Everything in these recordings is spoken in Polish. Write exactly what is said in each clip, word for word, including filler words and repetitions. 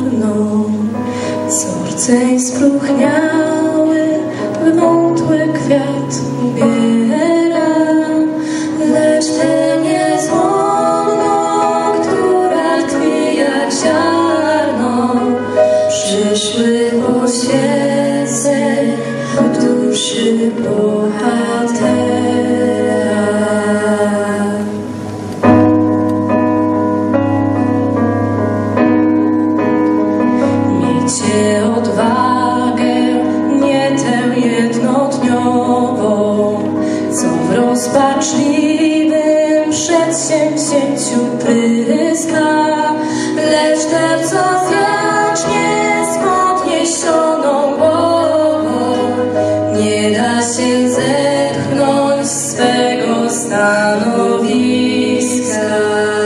czarną. Wzorceń spróchniały, wątły kwiat ubiera, lecz tę niezłomną, która tkwi jak ziarno, przyszły poświęceń w duszy bohatera. Miejcie odwagę, nie tę jednodniową, co w rozpaczliwym przedsięwzięciu pryska, lecz tę, co wiecznie z podniesioną głową nie da się zepchnąć swego stanowiska.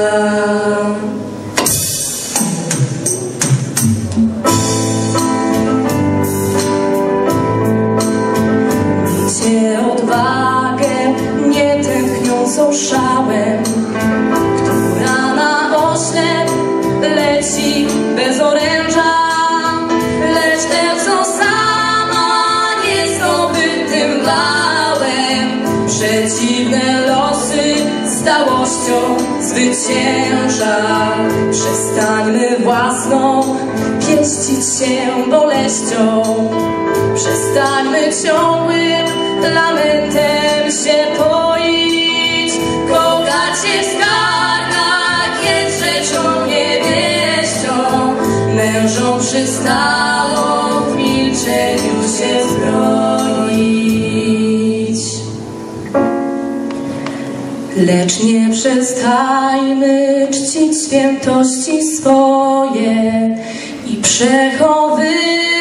Miejcie odwagę, nie tętniącą szałem, która na oślep leci bez oręża, lecz tę, co sama niezdobytym wałem przeciwne losy stałością zwycięża. Przestańmy własną pieścić się boleścią, przestańmy ciągłym lamentem się poić, kochać się w skarbach jest rzeczą niewieścią, mężom przystało w milczeniu się zbroić. Lecz nie przestańmy czcić świętości swoje i przechowywać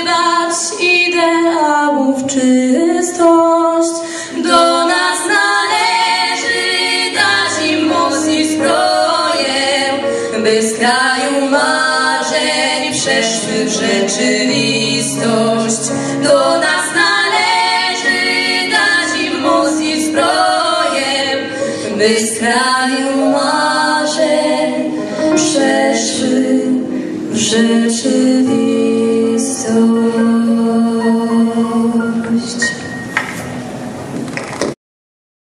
ideałów czystość. Do nas należy dać im moc i zbroję, by z kraju marzeń przeszły w rzeczywistość. Do nas należy dać im moc i zbroję, by z kraju marzeń przeszły w rzeczywistość.